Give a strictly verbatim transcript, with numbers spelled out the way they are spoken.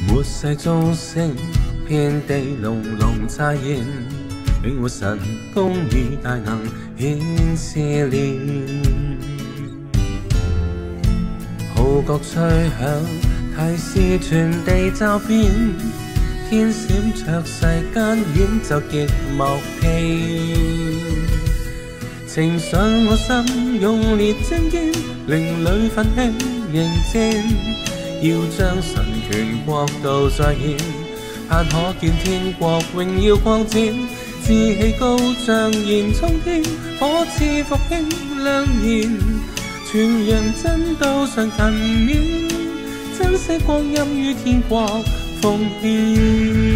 末世眾星，遍地隆隆乍現，永活神公與大能顯示了。號角吹響，提示全地驟變，天閃着世間演奏極默契。呈上我心，用烈精劍，靈裏奮起迎戰。要將神權國度再現，盼可見天國榮耀擴展，志氣高漲現衝天，火賜復興亮言，傳揚真道常勤勉，珍惜光陰於天國奉獻。